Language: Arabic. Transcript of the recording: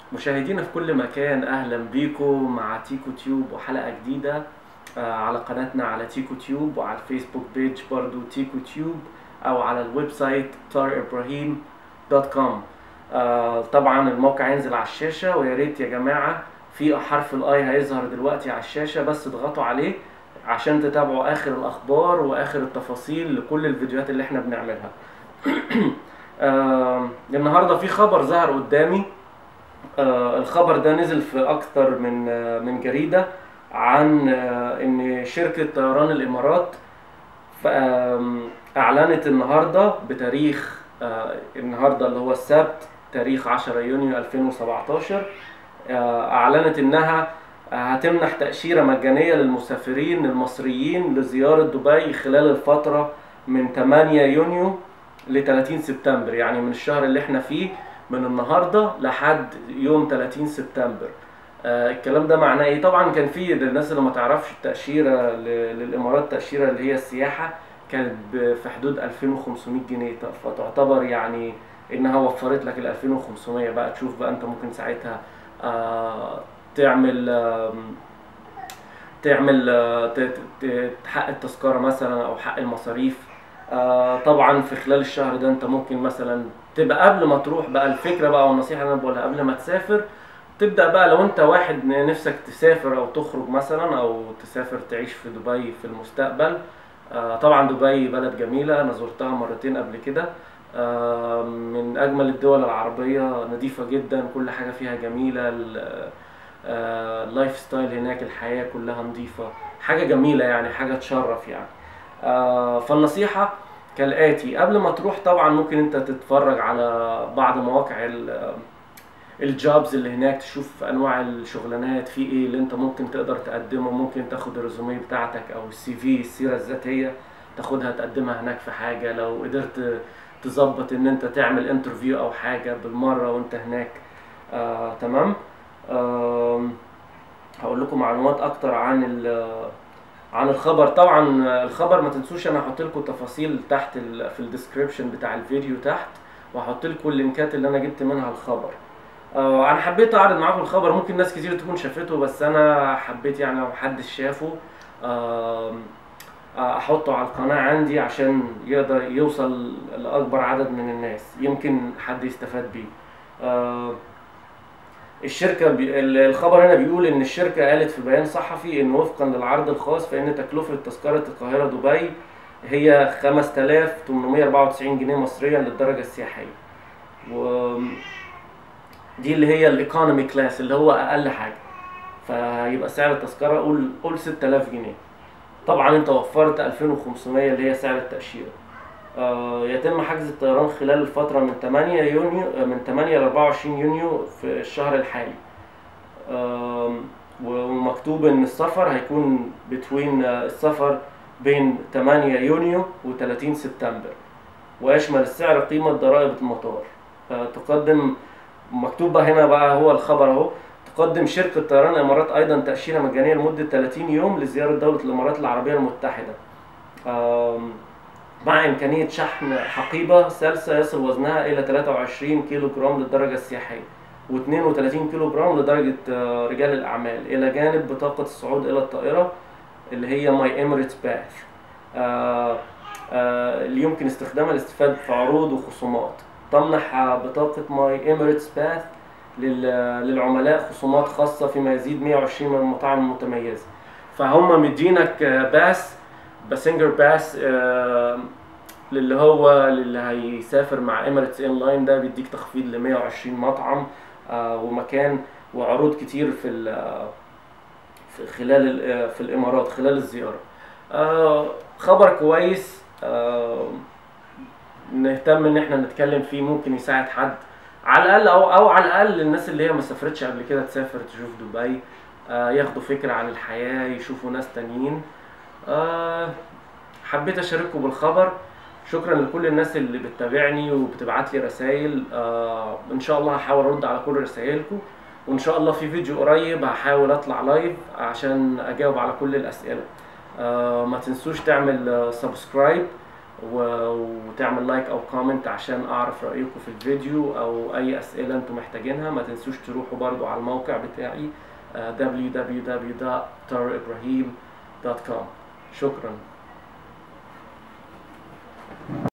مشاهدينا في كل مكان، اهلا بيكم مع تيكو تيوب وحلقة جديدة على قناتنا على تيكو تيوب، وعلى الفيسبوك بيج برضو تيكو تيوب، او على الويب سايت taribrahim.com. طبعا الموقع ينزل على الشاشة، ويا ريت يا جماعة في حرف الاي هيظهر دلوقتي على الشاشة، بس اضغطوا عليه عشان تتابعوا اخر الاخبار واخر التفاصيل لكل الفيديوهات اللي احنا بنعملها. النهاردة في خبر ظهر قدامي. الخبر ده نزل في أكتر من جريدة عن إن شركة طيران الإمارات أعلنت النهاردة بتاريخ النهاردة اللي هو السبت تاريخ 10 يونيو 2017. أعلنت إنها هتمنح تأشيرة مجانية للمسافرين المصريين لزيارة دبي خلال الفترة من 8 يونيو ل 30 سبتمبر، يعني من الشهر اللي احنا فيه من النهارده لحد يوم 30 سبتمبر. الكلام ده معناه ايه؟ طبعا كان في الناس اللي ما تعرفش التأشيرة للإمارات، تأشيرة اللي هي السياحة، كانت في حدود 2500 جنيه، فتعتبر يعني انها وفرت لك ال 2500. بقى تشوف بقى انت ممكن ساعتها تعمل حق التذكرة مثلا او حق المصاريف. طبعا في خلال الشهر ده انت ممكن مثلا تبقى قبل ما تروح، بقى الفكرة بقى والنصيحة اللي انا بقولها قبل ما تسافر، تبدأ بقى لو انت واحد نفسك تسافر او تخرج مثلا او تسافر تعيش في دبي في المستقبل. طبعا دبي بلد جميلة، انا زرتها مرتين قبل كده. من اجمل الدول العربية، نظيفة جدا، كل حاجة فيها جميلة. اللايف ستايل هناك، الحياة كلها نظيفة، حاجة جميلة يعني، حاجة تشرف يعني. فالنصيحة كالآتي: قبل ما تروح طبعا ممكن انت تتفرج على بعض مواقع الجوبز اللي هناك، تشوف انواع الشغلانات في ايه اللي انت ممكن تقدر تقدمه. ممكن تاخد الريزوميه بتاعتك او السي في، السيرة الذاتية، تاخدها تقدمها هناك في حاجة. لو قدرت تظبط ان انت تعمل انترفيو او حاجة بالمرة وانت هناك. تمام. هقول لكم معلومات اكتر عن الخبر. طبعا الخبر ما تنسوش انا هحط لكم تفاصيل تحت في الديسكريبشن بتاع الفيديو تحت، وهحط لكم اللينكات اللي انا جبت منها الخبر. انا حبيت اعرض معاكم الخبر، ممكن ناس كتير تكون شافته بس انا حبيت يعني لو محدش شافه احطه على القناة عندي عشان يقدر يوصل لاكبر عدد من الناس، يمكن حد يستفاد بيه. الشركة الخبر هنا بيقول ان الشركة قالت في بيان صحفي ان وفقا للعرض الخاص فان تكلفة تذكرة القاهرة دبي هي 5894 جنيه مصريا للدرجة السياحية، دي اللي هي الايكونومي كلاس اللي هو اقل حاجة، فيبقى سعر التذكرة قول 6000 جنيه. طبعا انت وفرت 2500 اللي هي سعر التأشيرة. يتم حجز الطيران خلال الفترة من 8 ل 24 يونيو في الشهر الحالي. ومكتوب ان السفر هيكون السفر بين 8 يونيو و 30 سبتمبر، ويشمل السعر قيمة ضرائب المطار. تقدم مكتوب بقى هنا بقى هو الخبر اهو: تقدم شركة طيران الامارات ايضا تأشيرة مجانية لمدة 30 يوم لزيارة دولة الامارات العربية المتحدة، مع إمكانية شحن حقيبة سلسة يصل وزنها إلى 23 كيلو جرام للدرجة السياحية و32 كيلو جرام لدرجة رجال الأعمال، إلى جانب بطاقة الصعود إلى الطائرة اللي هي ماي إميريتس باث، اللي يمكن استخدامها للاستفادة في عروض وخصومات. تمنح بطاقة ماي إميريتس باث للعملاء خصومات خاصة فيما يزيد 120 من المطاعم المتميزة. فهم مدينك باسنجر باس اللي هيسافر مع اميريتس ان لاين، ده بيديك تخفيض ل 120 مطعم ومكان وعروض كتير في الامارات خلال الزياره. خبر كويس، نهتم ان احنا نتكلم فيه، ممكن يساعد حد على الاقل او على الاقل الناس اللي هي ما سافرتش قبل كده تسافر تشوف دبي، ياخدوا فكره عن الحياه، يشوفوا ناس تانيين. حبيت اشارككم بالخبر. شكرا لكل الناس اللي بتتابعني وبتبعت لي رسائل. ان شاء الله هحاول ارد على كل رسائلكم، وان شاء الله في فيديو قريب هحاول اطلع لايف عشان اجاوب على كل الاسئله. ما تنسوش تعمل سبسكرايب وتعمل لايك او كومنت عشان اعرف رايكم في الفيديو او اي اسئله انتم محتاجينها. ما تنسوش تروحوا برضو على الموقع بتاعي www.taroibrahim.com. شكرا.